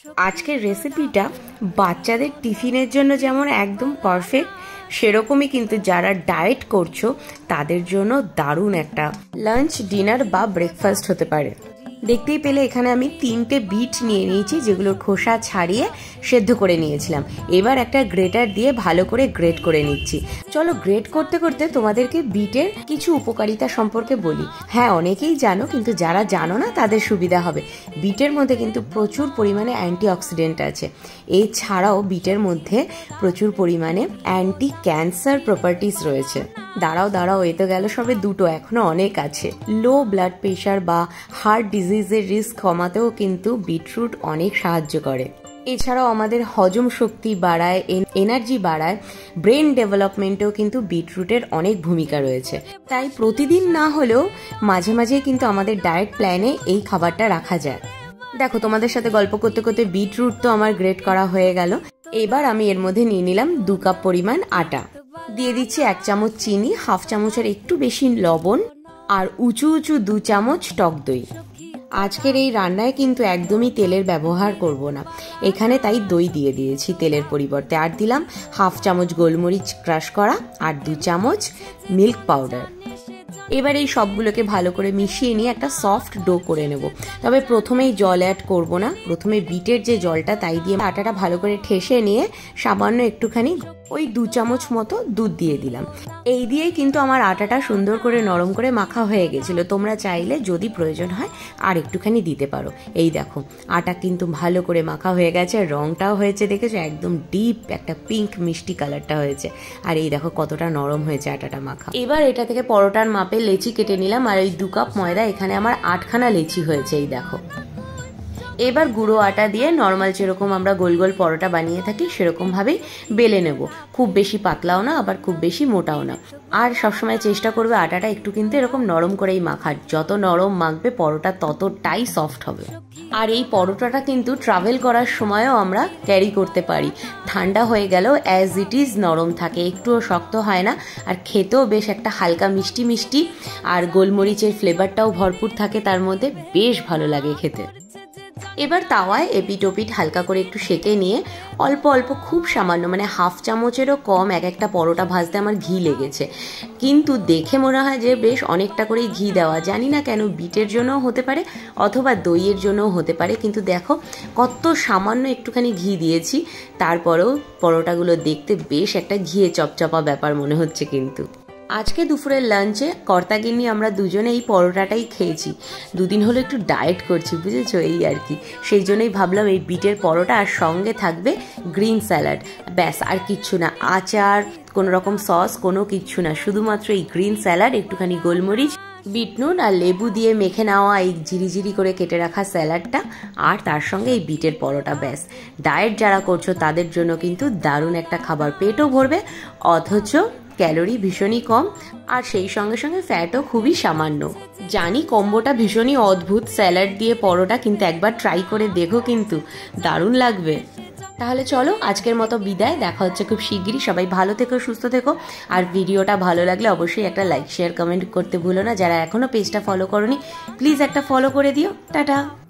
আজকের রেসিপিটা বাচ্চাদের টিফিনের জন্য যেমন একদম পারফেক্ট, সেরকমই কিন্তু যারা ডায়েট করছো তাদের জন্য দারুণ একটা লাঞ্চ, ডিনার বা ব্রেকফাস্ট হতে পারে। দেখতেই পেলে এখানে আমি 3টে বিট নিয়ে নিয়েছি, যেগুলোর খোসা ছাড়িয়ে সেদ্ধ করে নিয়েছিলাম। এবার একটা গ্রেটার দিয়ে ভালো করে গ্রেট করে নিচ্ছি। চলো গ্রেট করতে করতে তোমাদেরকে বিটের কিছু উপকারিতা সম্পর্কে বলি। হ্যাঁ, অনেকেই জানো, কিন্তু যারা জানো না তাদের সুবিধা হবে। বিটের মধ্যে কিন্তু প্রচুর পরিমাণে অ্যান্টিঅক্সিডেন্ট আছে। এছাড়াও বিটের মধ্যে প্রচুর পরিমাণে অ্যান্টি ক্যান্সার প্রপার্টিস রয়েছে। দাঁড়াও, এ তো গেল সবে দুটো, এখনো অনেক আছে। লো ব্লাড প্রেশার বা হার্ট ডিজিজের রিস্ক কমাতেও কিন্তু বিটরুট অনেক সাহায্য করে। এছাড়াও আমাদের হজম শক্তি বাড়ায়, এনার্জি বাড়ায়, ব্রেন ডেভেলপমেন্টেও কিন্তু বিটরুটের অনেক ভূমিকা রয়েছে। তাই প্রতিদিন না হলেও মাঝে মাঝে কিন্তু আমাদের ডায়েট প্ল্যানে এই খাবারটা রাখা যায়। দেখো, তোমাদের সাথে গল্প করতে করতে বিটরুট তো আমার গ্রেট করা হয়ে গেল। এবার আমি এর মধ্যে নিয়ে নিলাম 2 কাপ পরিমাণ আটা, দিয়ে দিচ্ছি 1 চামচ চিনি, হাফ চামচের একটু বেশি লবণ, আর উঁচু 2 চামচ টক দই। আজকের এই রান্নায় কিন্তু একদমই তেলের ব্যবহার করব না এখানে, তাই দই দিয়ে দিয়েছি তেলের পরিবর্তে। আর দিলাম হাফ চামচ গোলমরিচ ক্রাশ করা আর 2 চামচ মিল্ক পাউডার। এবার এই সবগুলোকে ভালো করে মিশিয়ে নিয়ে একটা সফট ডো করে নেব। তবে প্রথমেই জল অ্যাড করব না, প্রথমে বিটের যে জলটা তাই দিয়ে আটাটা ভালো করে ঠেসে নিয়ে সামান্য একটুখানি ওই 2 চামচ মতো দুধ দিয়ে দিলাম। এই দিয়েই কিন্তু আমার আটাটা সুন্দর করে নরম করে মাখা হয়ে গেছিল। তোমরা চাইলে যদি প্রয়োজন হয় আর একটুখানি দিতে পারো। এই দেখো, আটা কিন্তু ভালো করে মাখা হয়ে গেছে, রংটাও হয়েছে, দেখেছো একদম ডিপ একটা পিঙ্ক মিষ্টি কালারটা হয়েছে। আর এই দেখো কতটা নরম হয়েছে আটাটা মাখা। এবার এটা থেকে পরোটার মাপে লেচি কেটে নিলাম। আর ওই 2 কাপ ময়দা, এখানে আমার 8খানা লেচি হয়েছে। এই দেখো, এবার গুঁড়ো আটা দিয়ে নর্মাল যেরকম আমরা গোল গোল পরোটা বানিয়ে থাকি সেরকম ভাবেই বেলে নেব। খুব বেশি পাতলাও না, আবার খুব বেশি মোটাও না। আর সবসময় চেষ্টা করবে আটাটা একটু কিন্তু এরকম নরম করেই মাখার। যত নরম মাখবে পরোটা ততটাই সফট হবে। আর এই পরোটাটা কিন্তু ট্রাভেল করার সময়ও আমরা ক্যারি করতে পারি। ঠান্ডা হয়ে গেল অ্যাজ ইট ইজ নরম থাকে, একটুও শক্ত হয় না। আর খেতেও বেশ একটা হালকা মিষ্টি মিষ্টি, আর গোলমরিচের ফ্লেভারটাও ভরপুর থাকে তার মধ্যে, বেশ ভালো লাগে খেতে। এবার তাওয়ায় এপিট ওপিট হালকা করে একটু সেঁকে নিয়ে অল্প অল্প, খুব সামান্য, মানে হাফ চামচেরও কম এক একটা পরোটা ভাজতে আমার ঘি লেগেছে। কিন্তু দেখে মনে হয় যে বেশ অনেকটা করেই ঘি দেওয়া, জানি না কেন, বিটের জন্যও হতে পারে অথবা দইয়ের জন্যও হতে পারে। কিন্তু দেখো কত সামান্য একটুখানি ঘি দিয়েছি, তারপরেও পরোটাগুলো দেখতে বেশ একটা ঘিয়ে চপচপা ব্যাপার মনে হচ্ছে। কিন্তু আজকে দুপুরের লাঞ্চে কর্তাগিন্নি আমরা দুজনে এই পরোটাটাই খেয়েছি। 2 দিন হলো একটু ডায়েট করছি, বুঝেছো, এই আর কি। সেই জন্যই ভাবলাম এই বিটের পরোটা, আর সঙ্গে থাকবে গ্রিন স্যালাড, ব্যাস আর কিচ্ছু না। আচার, কোনো রকম সস, কোনো কিচ্ছু না, শুধুমাত্র এই গ্রিন স্যালাড, একটুখানি গোলমরিচ, বিট নুন আর লেবু দিয়ে মেখে নেওয়া এই ঝিরিঝিরি করে কেটে রাখা স্যালাডটা, আর তার সঙ্গে এই বিটের পরোটা, ব্যাস। ডায়েট যারা করছো তাদের জন্য কিন্তু দারুণ একটা খাবার, পেটও ভরবে অথচ ক্যালোরি ভীষণই কম, আর সেই সঙ্গে সঙ্গে ফ্যাটও খুবই সামান্য। জানি কম্বোটা ভীষণই অদ্ভুত, স্যালাড দিয়ে পরোটা, কিন্তু একবার ট্রাই করে দেখো, কিন্তু দারুণ লাগবে। তাহলে চলো আজকের মতো বিদায়, দেখা হচ্ছে খুব শিগগিরই। সবাই ভালো থেকো, সুস্থ থেকো। আর ভিডিওটা ভালো লাগলে অবশ্যই একটা লাইক, শেয়ার, কমেন্ট করতে ভুলো না। যারা এখনো পেজটা ফলো করোনি প্লিজ একটা ফলো করে দিও। টাটা।